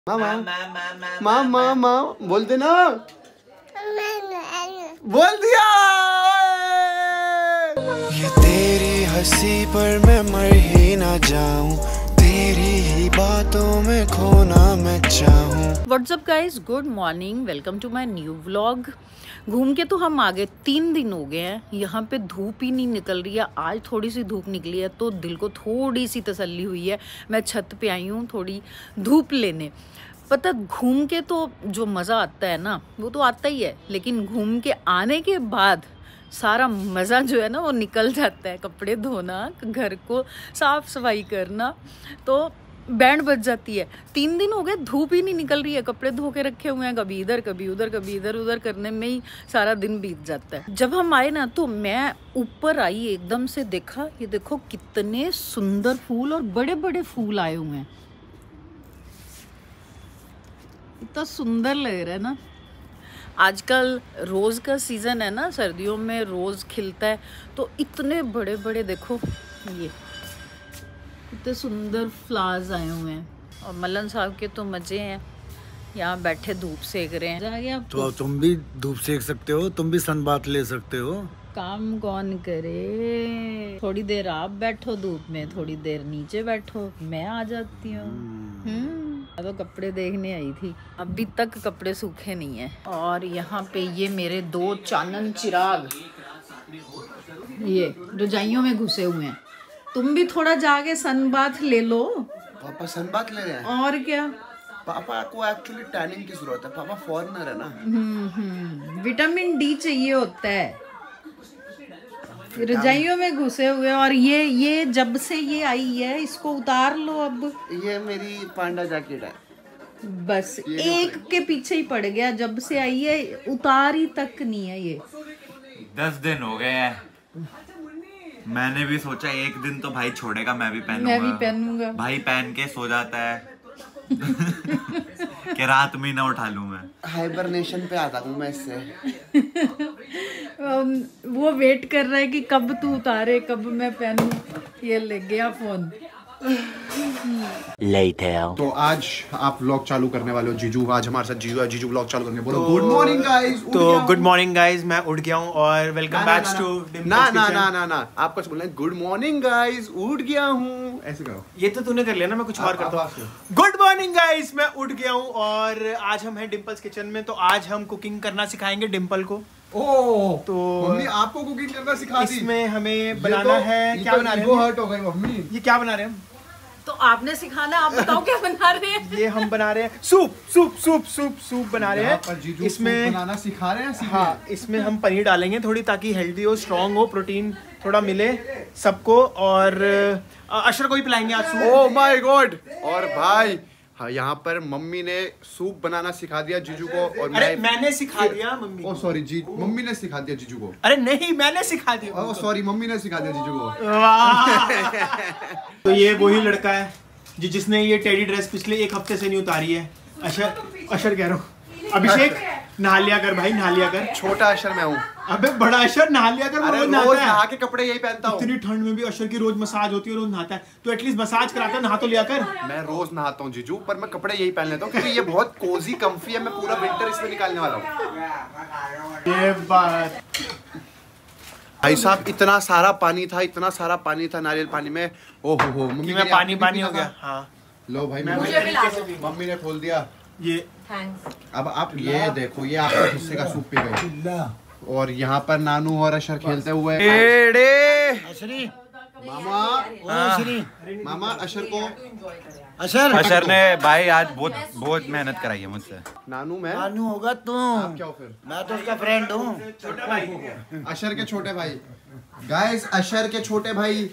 मामा मामा मामा बोलते ना, बोल दिया। ये तेरी हंसी पर मैं मर ही ना जाऊं, तेरी ही बातों में खोना मैं चाहूं। Whatsapp guys, good morning, welcome to my new vlog. घूम के तो हम आ गए, 3 दिन हो गए हैं। यहाँ पे धूप ही नहीं निकल रही है। आज थोड़ी सी धूप निकली है तो दिल को थोड़ी सी तसल्ली हुई है। मैं छत पे आई हूँ थोड़ी धूप लेने। पता, घूम के तो जो मज़ा आता है ना वो तो आता ही है, लेकिन घूम के आने के बाद सारा मज़ा जो है ना वो निकल जाता है। कपड़े धोना, घर को साफ सफाई करना, तो बैंड बज जाती है। 3 दिन हो गए धूप ही नहीं निकल रही है। कपड़े धो के रखे हुए हैं, कभी इधर कभी उधर, कभी इधर उधर करने में ही सारा दिन बीत जाता है। जब हम आए ना तो मैं ऊपर आई, एकदम से देखा, ये देखो कितने सुंदर फूल और बड़े बड़े फूल आए हुए हैं। इतना सुंदर लग रहा है ना। आजकल रोज़ का सीज़न है ना, सर्दियों में रोज़ खिलता है, तो इतने बड़े बड़े देखो, ये इतने सुंदर फ्लावर्स आए हुए हैं। और मल्लन साहब के तो मज़े हैं, यहाँ बैठे धूप सेक रहे हैं। तो तुम भी धूप सेक सकते हो, तुम भी सन बात ले सकते हो। काम कौन करे? थोड़ी देर आप बैठो धूप में, थोड़ी देर नीचे बैठो, मैं आ जाती हूँ। तो कपड़े देखने आई थी, अभी तक कपड़े सूखे नहीं है। और यहाँ पे ये मेरे 2 चानन चिराग ये रजाइयों में घुसे हुए हैं। तुम भी थोड़ा जाके सन बाथ ले लो। पापा सन बात ले रहे हैं? और क्या, पापा को एक्चुअली टैनिंग की जरूरत है। पापा फॉरेनर है ना। विटामिन डी चाहिए होता है। रजाइयों में घुसे हुए। और ये जब से ये आई है इसको उतार लो अब। ये मेरी पांडा जैकेट है, बस एक के पीछे ही पड़ गया। जब से आई है उतारी तक नहीं है ये। 10 दिन हो गए हैं। मैंने भी सोचा एक दिन तो भाई छोड़ेगा, मैं भी पहनूंगा। भाई पहन के सो जाता है कि रात में ना उठा लूं। मैं हाइबरनेशन पे आता हूँ मैं इससे। वो वेट कर रहा है कि कब तू उतारे, कब मैं पहनूं। ये ले गया फोन। तो आज आप व्लॉग चालू करने वाले हो जीजू। आज हमारे साथ जीजू है। जीजू व्लॉग चालू करने बोलो गुड मॉर्निंग गाइस। तो गुड मॉर्निंग गाइस, मैं उठ गया हूँ और वेलकम बैक टू ना आपको बोलना है गुड मॉर्निंग गाइस, उठ गया हूँ, ऐसे करो। ये तो तूने कर लिया ना, मैं कुछ और करता हूँ। गुड मॉर्निंग गाइस, मैं उठ गया हूँ और आज हम हैं डिम्पल्स किचन में। तो आज हम कुकिंग करना सिखाएंगे डिम्पल को। ओह, तो मम्मी आपको कुकिंग करना सिखा दी। इसमें हमें बनाना है, क्या बना रहे हैं? हर्ट हो गई मम्मी। ये क्या बना रहे हैं हम? तो आपने सिखाना, आप बताओ क्या बना रहे हैं? ये हम बना रहे हैं सूप बना रहे हैं। इसमें बनाना सिखा रहे हैं। हाँ, इसमें हम पनीर डालेंगे थोड़ी, ताकि हेल्दी हो, स्ट्रॉन्ग हो, प्रोटीन थोड़ा मिले सबको। और अशर को ही पिलाएंगे आज सूप। Oh my God. और भाई हाँ, यहाँ पर मम्मी ने सूप बनाना सिखा दिया जीजू को। और अरे मैंने सिखा दिया मम्मी। ओह सॉरी जी, मम्मी ने सिखा दिया जीजू को। अरे नहीं, मैंने सिखा दिया। ओह सॉरी, मम्मी ने सिखा दिया जीजू को। तो ये वही लड़का है जिसने ये टेडी ड्रेस पिछले 1 हफ्ते से नहीं उतारी है। अशर कह रहा हूँ, अभिषेक नहा लिया कर भाई, नहा लिया कर। छोटा अशर मैं हूँ। अबे बड़ा अशर नहा लिया कर। अरे रोज नहा के कपड़े यही पहनता हूँ। इतनी ठंड में भी अशर की रोज मसाज होती है, रोज नहाता है, तो एटलीस्ट मसाज कराता है, नहा तो लिया कर। मैं रोज नहाता हूँ जीजू, पर मैं कपड़े यही पहन लेता हूँ क्योंकि ये बहुत कोजी कंफी है। मैं पूरा विंटर इसमें निकालने वाला हूँ। ये बात भाई साहब, इतना सारा पानी था नारियल पानी में। ओहो हो, मम्मी में पानी हो गया। हाँ लो भाई, मम्मी ने खोल दिया ये। अब आप ये देखो, ये आपके हिस्से का सूप पी गए। और यहाँ पर नानू और अशर खेलते हुए। मामा अशर को, अशर ने भाई आज बहुत मेहनत कराई है मुझसे। नानू होगा तू। आप क्या हो फिर? मैं तो उसका फ्रेंड हूँ। अशर के छोटे भाई। गाइस, अशर के छोटे भाई।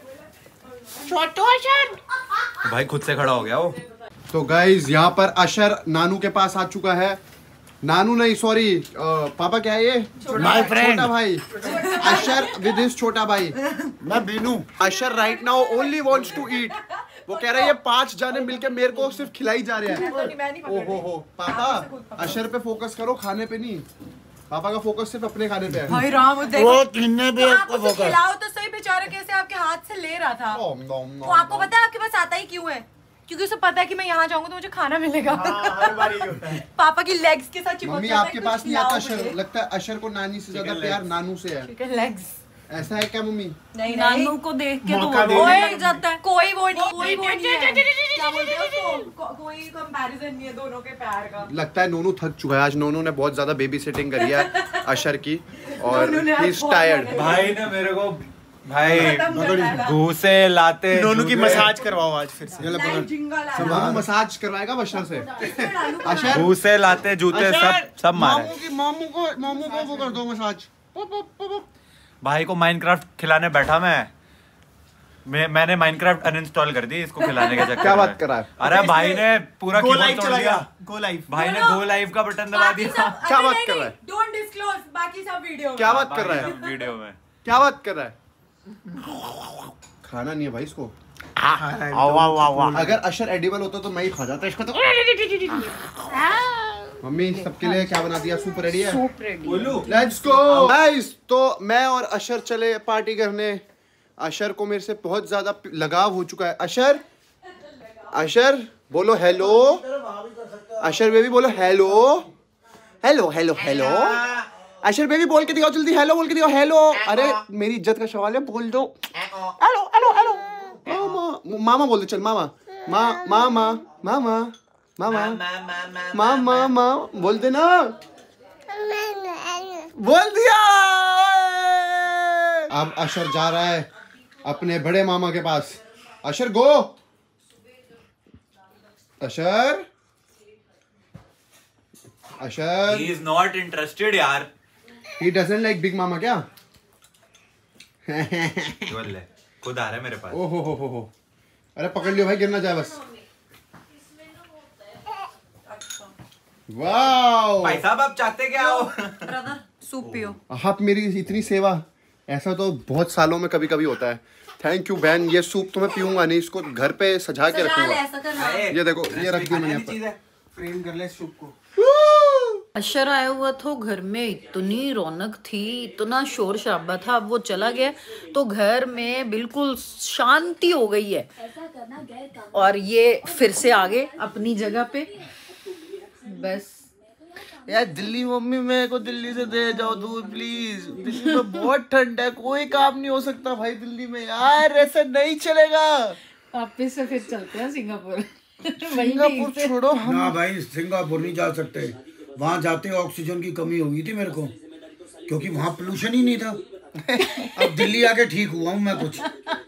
भाई खुद से खड़ा हो गया वो। तो गाइस, यहाँ पर अशर नानू के पास आ चुका है। नानू नहीं, सॉरी, पापा क्या है ये? माय फ्रेंड, छोटा भाई अशर विद हिज छोटा भाई। मैं Binu. Ashar right now only wants to eat. वो कह रहा है ये 5 जाने मिलके मेरे को सिर्फ खिलाई जा रहे हैं। ओहो पापा, अशर पे फोकस करो, खाने पे नहीं। पापा का फोकस सिर्फ अपने खाने पे है। भाई राम, देखो वो किन्ने भी आप उसे खिलाओ तो सही, बेचारा कैसे आपके हाथ से ले रहा था। वो आपको पता है आपके पास आता ही क्यों है? क्योंकि उसे पता है कि मैं यहाँ जाऊंगा तो मुझे खाना मिलेगा। हर बार यही होता है। पापा की लेग्स के साथ चिपक मम्मी जाता है, आपके कुछ पास नहीं आता खिलाओ अशर, मुझे। लगता है अशर को नानी से ज्यादा प्यार नानू से है। चिकन लेग्स ऐसा है क्या मम्मी? नहीं नानू को देख के तो मौका वो देने रोने लग लग जाता है। कोई वो नहीं, कोई वो नहीं है। क्या बोलते हो उसको? कोई कंपैरिजन नहीं है दोनों के प्यार का। लगता है नोनू थक चुका है आज। नोनू ने बहुत ज्यादा बेबी सिटिंग करी है अशर की और नोनू ने ही आज इज बहुत टायर्ड। मजा भाई ने मेरे को भाई खत्म कर डाला। घूसे लाते नोनू की मसाज करवाओ आज फिर से। लाइव जिंगल आया। नोनू मसाज करवाएगा अशर से। अशर घूसे लाते जूते सब मारे। मामू को वो कर दो मसाज। भाई को माइनक्राफ्ट खिलाने बैठा मैंने माइनक्राफ्ट अनइंस्टॉल कर दी इसको खिलाने के चक्कर क्या में। बात कर रहा है? अरे भाई ने पूरा गो कीबोर्ड लाइव तोड़ चला दिया। गया। Go live. भाई ने गो लाइव का बटन दबा दिया। क्या बात कर रहा है? डोंट डिस्क्लोज, बाकी सब वीडियो में। क्या बात कर रहा है? वीडियो में क्या बात कर रहा है? खाना नहीं है भाई इसको। अगर अशर एडिबल होता तो मैं ही खा जाता इसको। तो मम्मी सबके लिए क्या बना दिया? सूप रेडी है? Soup ready. बोलू। Let's go guys. तो मैं और अशर चले पार्टी करने। अशर को मेरे से बहुत ज्यादा लगाव हो चुका है। अशर अशर बोलो हेलो। अशर बेबी बोलो hello. Hello hello hello. Ashar baby बोल के दिखाओ जल्दी। हेलो बोल के दिखाओ। हेलो। अरे मेरी इज्जत का सवाल है, बोल दो। Hello hello hello. मामा मामा बोल दे चल। मामा मामा मामा मामा मामा मामा बोल दे ना। बोल दिया। अब अशर जा रहा है अपने बड़े मामा के पास। Ashar go. Ashar Ashar he is not interested यार। ही डजंट लाइक बिग मामा क्या? बोल ले खुद आ रहा है मेरे पास। ओ हो। अरे पकड़ लियो भाई, गिर ना जाए बस। वाओ भाई साहब आप चाहते क्या हो? ब्रदर सूप पियो। आप मेरी इतनी सेवा, ऐसा तो बहुत सालों में कभी कभी होता है। थैंक यू बहन। ये सूप तो मैं पीऊंगा नहीं, इसको घर पे सजा के रखूंगा। ऐसा करना। ये देखो ये रख दिया मैंने यहाँ पर। फ्रेम कर ले सूप को। अशर आया हुआ तो घर में इतनी रौनक थी, इतना शोर शराबा था। अब वो चला गया तो घर में बिल्कुल शांति हो गई है। और ये फिर से आ गए अपनी जगह पे। बस यार दिल्ली मम्मी, मेरे को दिल्ली से दे जाओ दूध प्लीज। दिल्ली में बहुत ठंड है, कोई काम नहीं हो सकता भाई दिल्ली में यार, ऐसा नहीं चलेगा। वापिस से फिर चलते हैं सिंगापुर। सिंगापुर छोड़ो हम। ना भाई सिंगापुर नहीं जा सकते, वहाँ जाते ऑक्सीजन की कमी हो गई थी मेरे को, क्योंकि वहाँ पोल्यूशन ही नहीं था। अब दिल्ली आके ठीक हुआ हूँ मैं कुछ।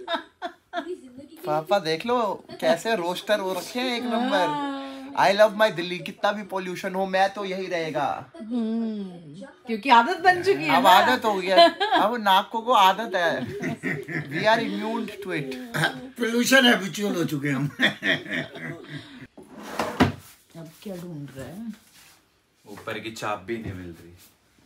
पापा देख लो कैसे रोस्टर हो रखे हैं, एक नंबर। I love my Delhi. कितना भी पोल्यूशन हो मैं तो यही रहेगा, क्योंकि आदत बन चुकी है। अब आदत हो गया। अब नाकों को आदत है। We are immune to it. Pollution habitual हो चुके हम। अब क्या ढूंढ रहा है? ऊपर की चाबी नहीं मिल रही।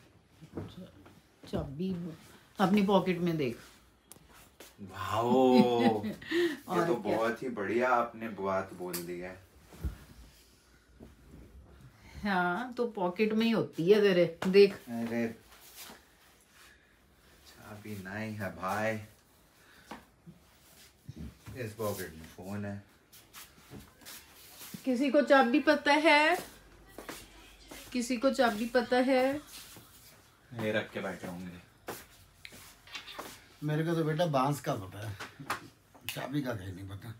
चाबी अपनी पॉकेट में देख। वाओ ये तो बहुत ही बढ़िया आपने बात बोल दी है। हाँ तो पॉकेट में ही होती है तेरे, देख। अरे चाबी नहीं है भाई, इस पॉकेट में फोन है। किसी को चाबी पता है? किसी को चाबी पता है? ये रख के बैठे होंगे। मेरे को तो बेटा बांस का पता है, चाबी का कहीं नहीं पता।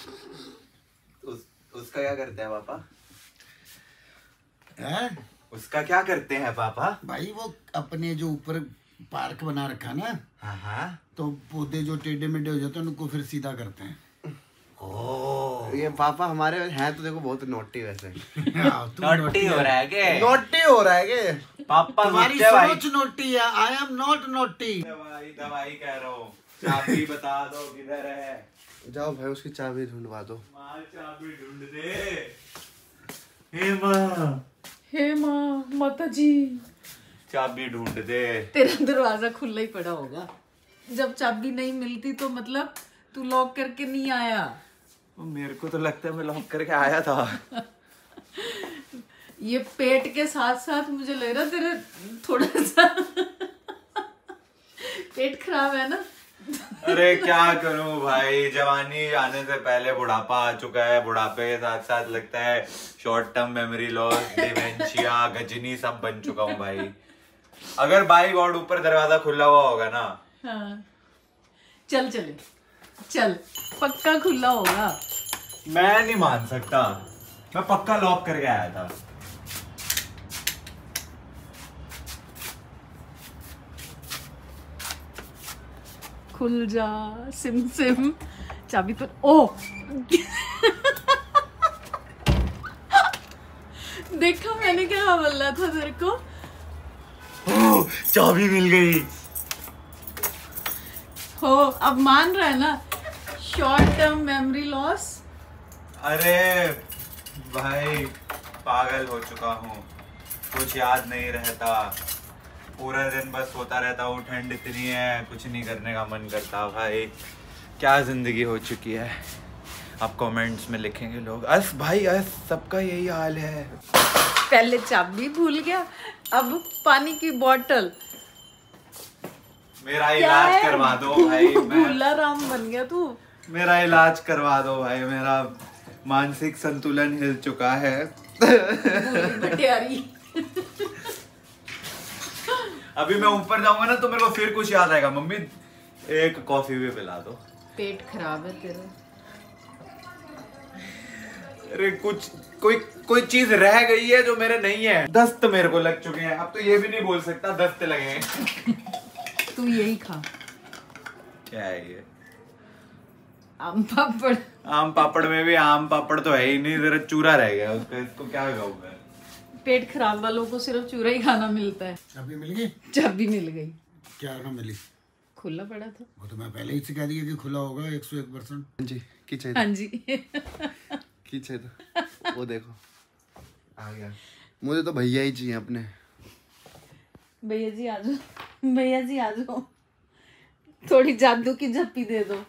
उसका क्या करते हैं पापा? है उसका क्या करते हैं पापा? भाई वो अपने जो ऊपर पार्क बना रखा ना, हाँ तो पौधे जो टेढ़े मेढ़े हो जाते हैं उनको फिर सीधा करते हैं। ये पापा हमारे हैं तो देखो बहुत नोटी वैसे। नोटी हो रहा है के? नोटी हो रहा है के? पापा तुम्हारी भाई सोच नोटी है, आई एम नॉट नोटी। दवाई कह रहा हूँ, चाबी बता दो किधर है। जाओ भाई उसकी चाबी ढूंढवा दो। माँ चाबी ढूंढ दे। हे माँ, हे माँ, माता जी, चाबी ढूंढ दे। तेरा दरवाजा खुला ही पड़ा होगा। जब चाबी नहीं मिलती तो मतलब तू लॉक करके नहीं आया। मेरे को तो लगता है मैं लॉक करके आया था। ये पेट के साथ साथ मुझे लग रहा तेरे थोड़ा सा पेट खराब है ना। अरे क्या करूं भाई, जवानी आने से पहले बुढ़ापा आ चुका है, बुढ़ापे के साथ साथ लगता है short term memory loss, dementia, Ghajini सब बन चुका हूं भाई। अगर बाई गॉड ऊपर दरवाजा खुला हुआ होगा ना, हाँ। चल चले, चल पक्का खुला होगा। मैं नहीं मान सकता, मैं पक्का लॉक करके आया था। खुल जा सिम सिम, चाबी तो ओ देखा मैंने क्या बोला था तेरे को। चाबी मिल गई। हो अब मान रहा है ना, शॉर्ट टर्म मेमोरी लॉस। अरे भाई पागल हो चुका हूँ, कुछ याद नहीं रहता, पूरा दिन बस सोता रहता हूँ, ठंड इतनी है कुछ नहीं करने का मन करता। भाई क्या जिंदगी हो चुकी है। अब कमेंट्स में लिखेंगे लोग, अस भाई अस सबका यही हाल है। पहले चाबी भूल गया, अब पानी की बोतल। मेरा इलाज करवा दो भाई। भूला राम बन गया तू। मेरा इलाज करवा दो भाई, मेरा मानसिक संतुलन हिल चुका है। बटियारी। अभी मैं ऊपर जाऊंगा ना तो मेरे को फिर कुछ याद आएगा। मम्मी एक कॉफी भी पिला दो। पेट खराब है तेरा। अरे कुछ कोई चीज रह गई है जो मेरे नहीं है। दस्त मेरे को लग चुके हैं, अब तो ये भी नहीं बोल सकता दस्त लगे हैं। तू यही खा। क्या है ये? आम पापड़। आम पापड़ में भी आम पापड़ तो है ही नहीं, जरा चूरा रह गया उसका, इसको क्या खाऊं मैं? पेट खराब वालों को सिर्फ चूरा ही खाना मिलता है। चाबी मिल गई? चाबी मिल गई। क्या ना मिली? खुला पड़ा था। वो तो मैं पहले ही से कह दिया कि खुला होगा 101%। जी की हाँ जी। की चाहिए वो देखो आ गया। मुझे तो भैया ही चाहिए अपने। भैया जी आ जाओ, भैया जी आ जाओ, थोड़ी जादू की झप्पी दे दो।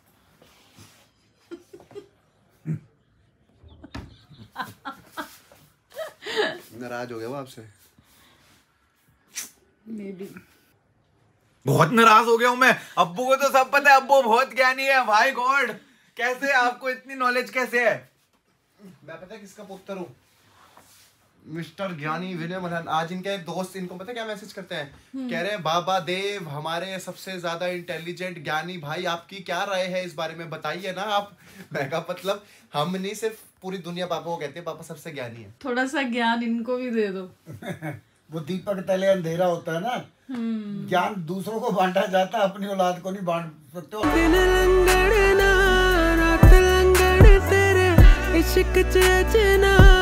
नाराज हो गया वो आपसे? Maybe. बहुत नाराज हो गया हूँ मैं। अब्बू को तो सब पता है, अब्बू बहुत ज्ञानी है। भाई गॉड, कैसे आपको इतनी नॉलेज कैसे है? मैं पता है किसका पुत्र हूँ? मिस्टर ज्ञानी विनय मल्हान। आज इनके एक दोस्त इनको पता क्या मैसेज करते हैं, कह रहे हैं बाबा देव हमारे सबसे ज्यादा इंटेलिजेंट ज्ञानी भाई, आपकी क्या राय है इस बारे में, बताइए ना आप। मैं कहा मतलब हम नहीं, सिर्फ पूरी दुनिया पापा को कहते हैं पापा सबसे ज्ञानी है। थोड़ा सा ज्ञान इनको भी दे दो। वो दीपक तले अंधेरा होता है ना, ज्ञान दूसरों को बांटा जाता है, अपनी औलाद को नहीं बांट सकते हो। इश्क च अजना